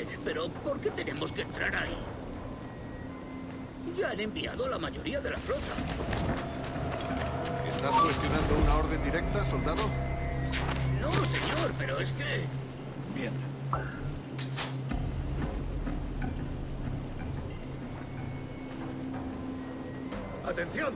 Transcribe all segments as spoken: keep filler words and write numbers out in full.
pero ¿por qué tenemos que entrar ahí? Ya han enviado a la mayoría de la flota. ¿Estás cuestionando una orden directa, soldado? No, señor, pero es que... Bien. ¡Atención!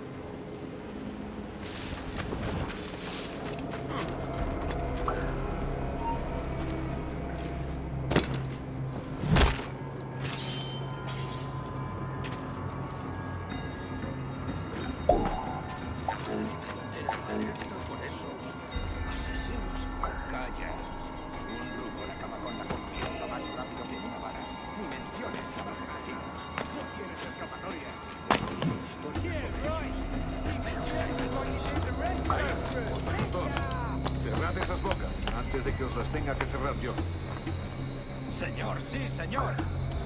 Cerrad esas bocas antes de que os las tenga que cerrar yo. Señor, sí, señor.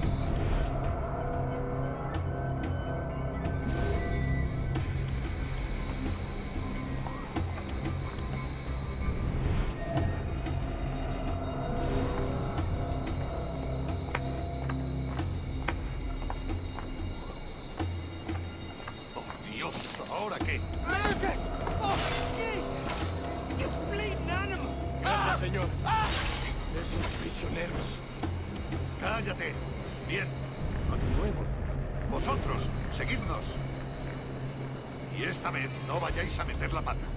¡Oh, Dios! ¿Ahora qué? ¡Lucas! ¡Oh, Jesus! ¡You bleeding animal! Gracias, señor. Esos prisioneros. ¡Cállate! Bien. Continuemos. Vosotros, seguidnos. Y esta vez no vayáis a meter la pata.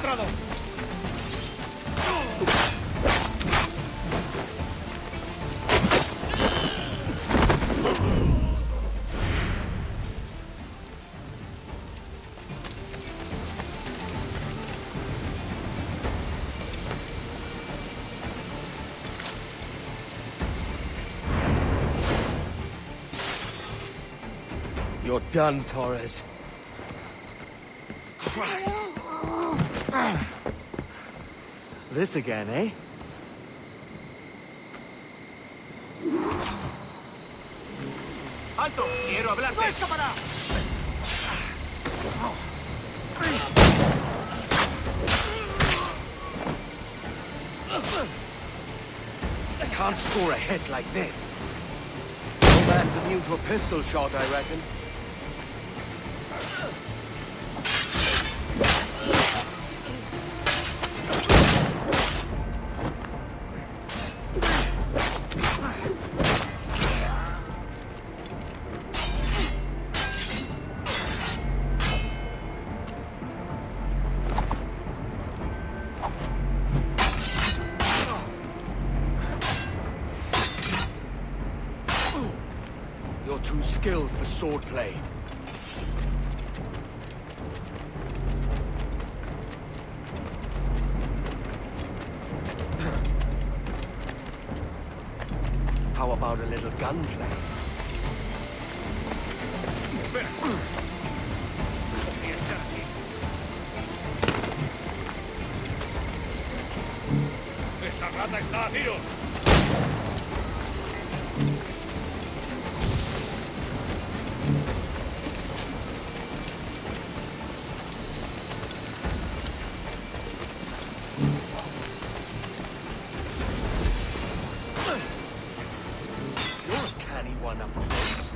encontrado! You're done, Torres. Christ. This again, eh? ¡Alto! ¡Quiero hablarte! ¡No escapará! I can't score a hit like this. No man's immune to a pistol shot, I reckon. You're too skilled for swordplay. How about a little gunplay? Espera. Podría estar aquí. ¡Esa rata está a tiro! One up close.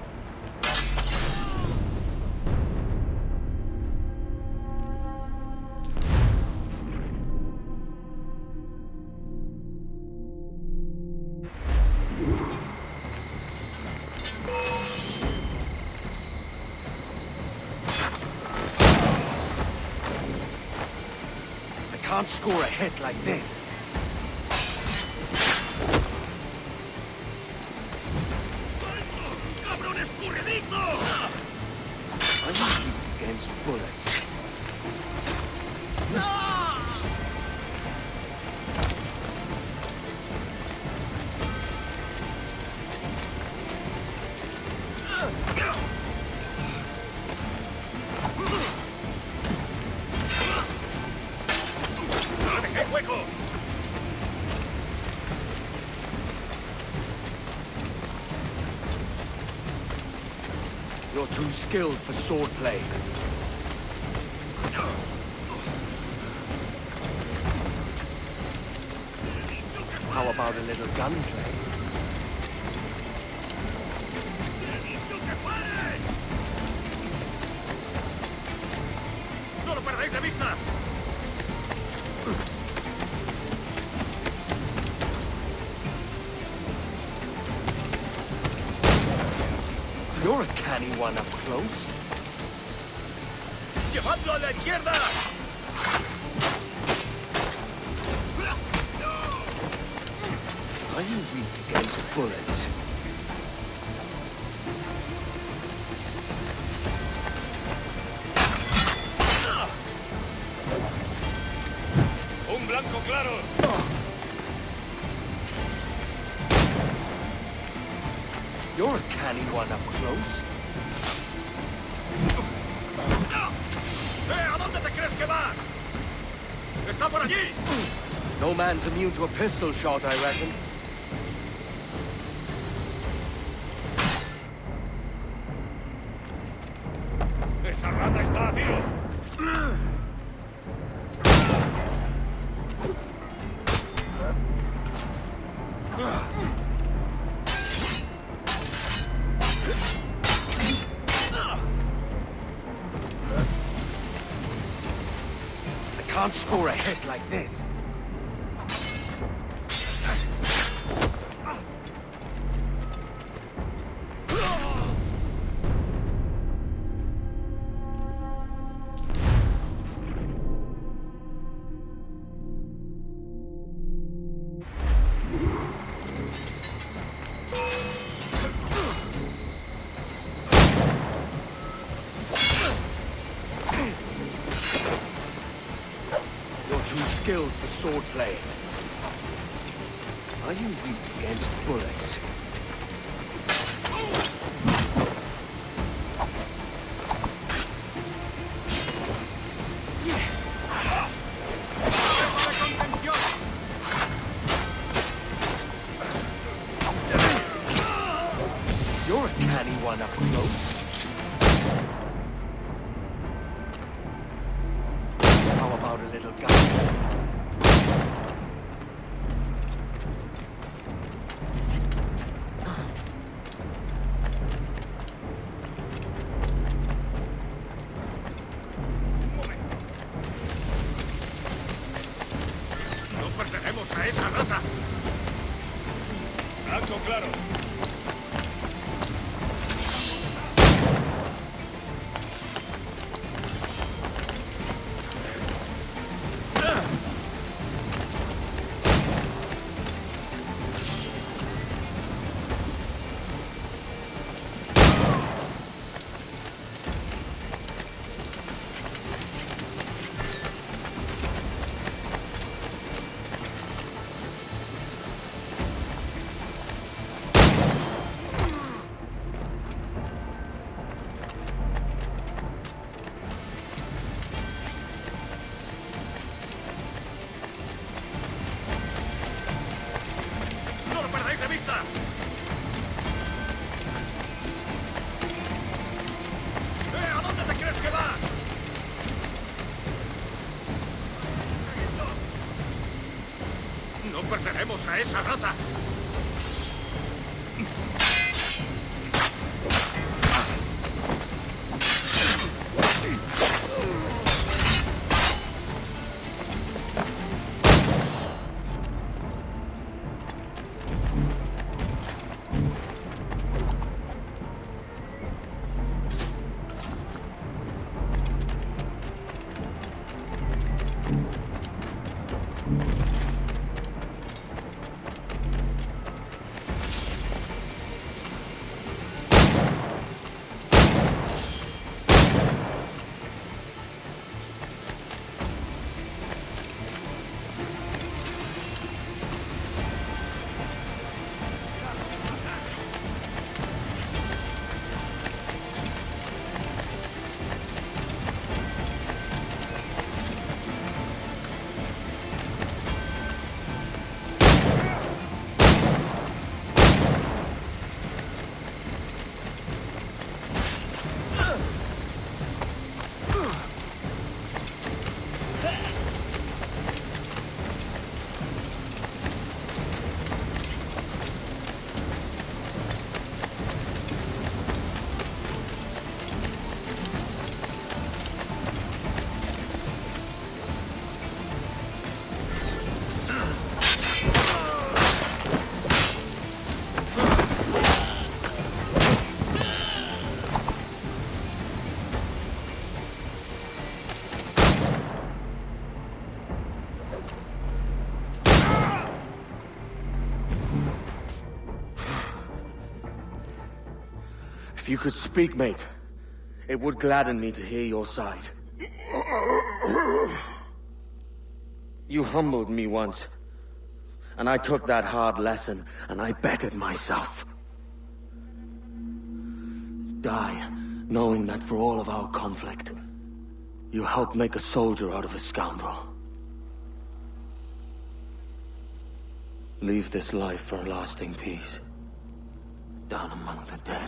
I can't score a hit like this. I'm weak against bullets. You're too skilled for swordplay. How about a little gunplay? ¡No lo perdáis de vista! You're a canny one up close. ¡Llevadlo a la izquierda! Are you weak against bullets? ¡Un blanco claro! You're a canny one up close. ¡Eh! ¿A dónde te crees que vas? ¡Está por allí! No man's immune to a pistol shot, I reckon. ¡Esa rata está a tiro! I can't score a hit like this. skilled for swordplay. Are you weak against bullets? You're a canny one up close. How about a little gun? ¡A esa rata! Blanco claro. ¡Perderemos a esa rata! If you could speak, mate, it would gladden me to hear your side. You humbled me once, and I took that hard lesson, and I bettered myself. Die, knowing that for all of our conflict, you helped make a soldier out of a scoundrel. Leave this life for a lasting peace, down among the dead.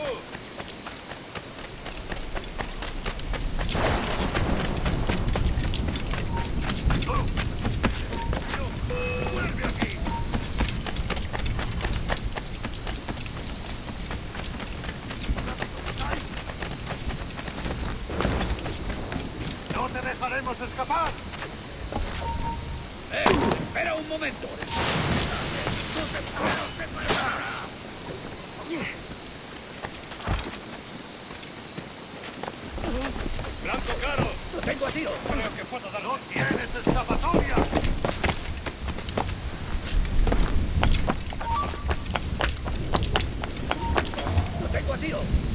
¡Vuelve aquí! ¡No te dejaremos escapar! ¡Eh! ¡Espera un momento! ¡No te puedo separar! ¡Blanco claro! ¡Lo tengo a tiro! Creo que puedo darlo. ¡No tienes escapatoria! ¡Lo tengo a tiro!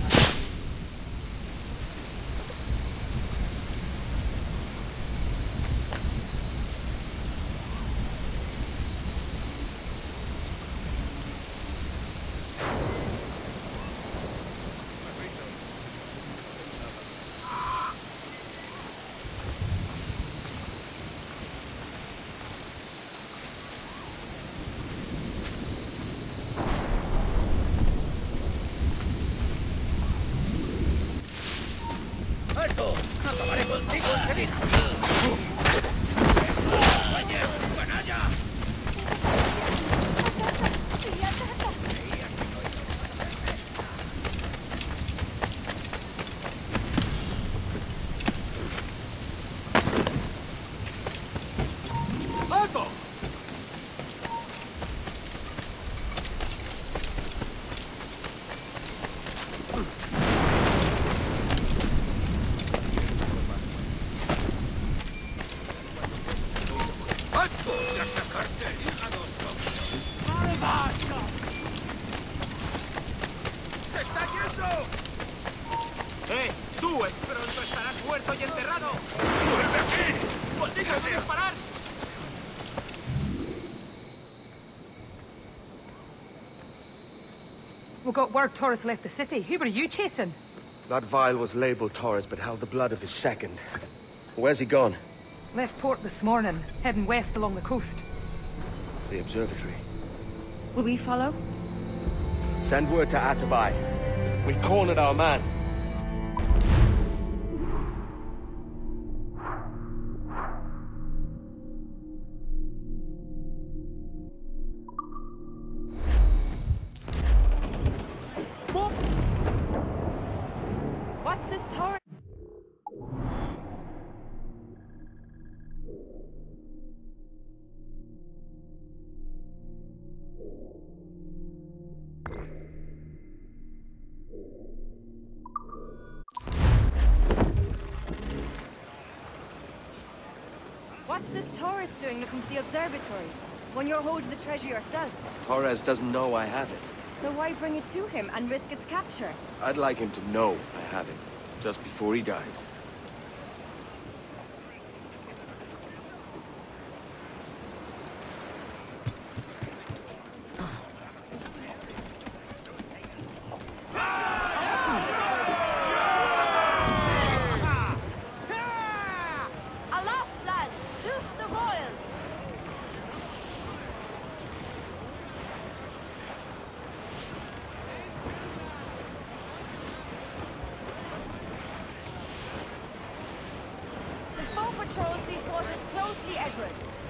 ¡Alto! ¡Acabaré contigo enseguida! ¡Compañero, canalla! ¡Alto! ¡Alto! ¡Y a sacarte el hígado! ¡Basta! ¡Se está yendo! ¡Eh! ¡Tú! ¡Pronto estarás muerto y enterrado! ¡Vuelve aquí! ¡Maldita sea! ¡Disparar! We got word Torres left the city. Who were you chasing? That vial was labeled Torres, but held the blood of his second. Where's he gone? Left port this morning, heading west along the coast. The observatory. Will we follow? Send word to Atabai. We've cornered our man. What's this Torres? What's this Torres doing looking for the observatory? When you're holding the treasure yourself? Torres doesn't know I have it. So why bring it to him and risk its capture? I'd like him to know I have it, just before he dies. Aloft, lads! Loose the royals! The foe patrols these waters closely, Edward.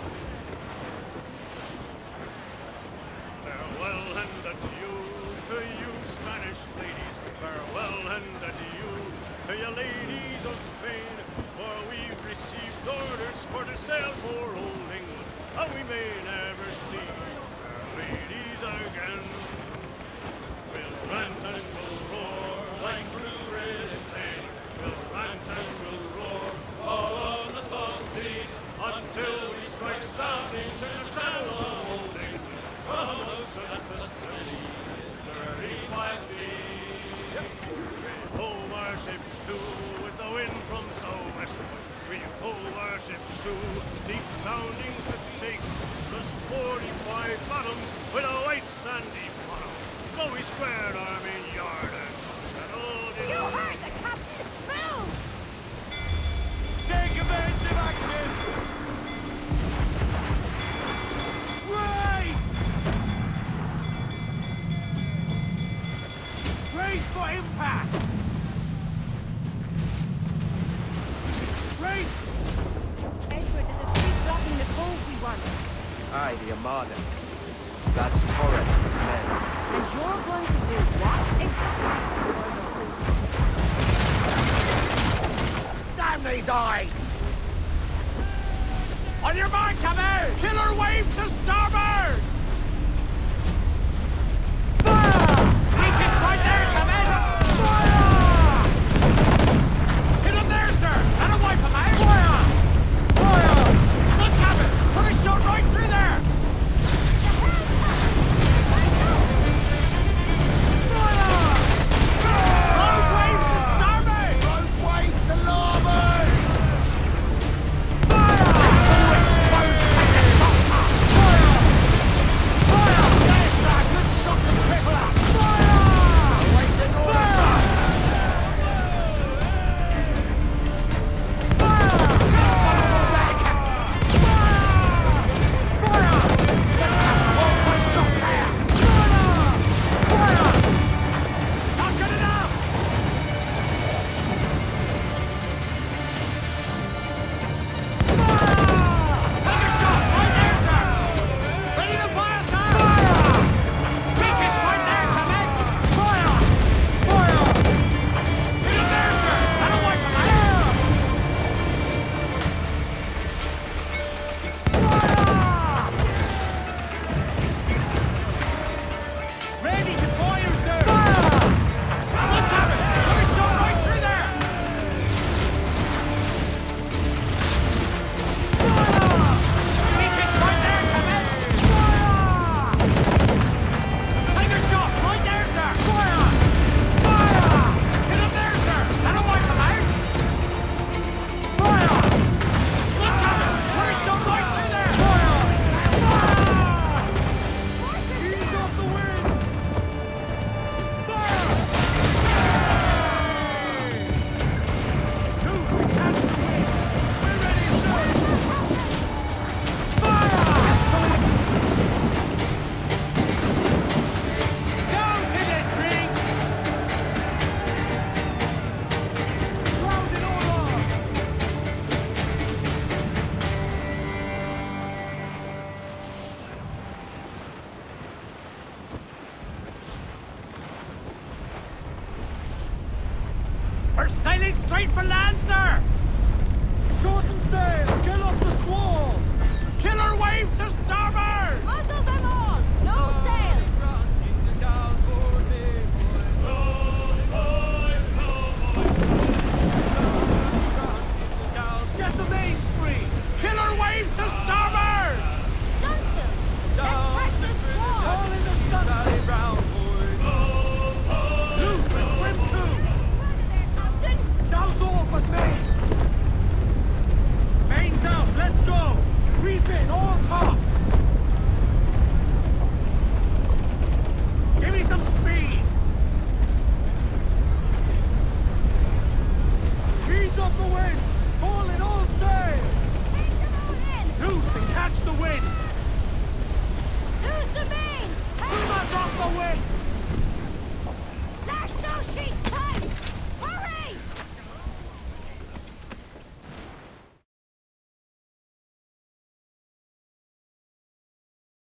Farewell and adieu to you, Spanish ladies. Farewell and adieu to you, ladies of Spain. For we've received orders for to sail for old England, and we may never see our ladies again. We'll rant and we'll roar like true red insane. We'll rant and we'll roar all on the salt seas until we strike south into the channel of old England. From the ocean at the sea, very quietly. We hove our ship to with the wind from southwestward. We hove our ship to deep sounding to take just forty-five fathoms with a white sandy bottom. So we squared our main yard and settled in. You heard the captain! Move! Take offensive action! Race! Race for impact! Race! Edward, there's a fleet blocking the cove we want. Aye, the Armada. That's Torres and his men. And you're going to do what exactly? Damn these eyes! On your mark, come out! Killer wave to starboard! Fire! Weakest right there, come in! Fire! Hit him there, sir! That'll wipe him out! Fire! Fire! Look, Captain! Put a shot right through there! Rogue wave to starboard! Rogue wave to larboard! Fire! We're sailing straight for land, sir! Shorten sail! Kill off the squall! Killer wave to starboard!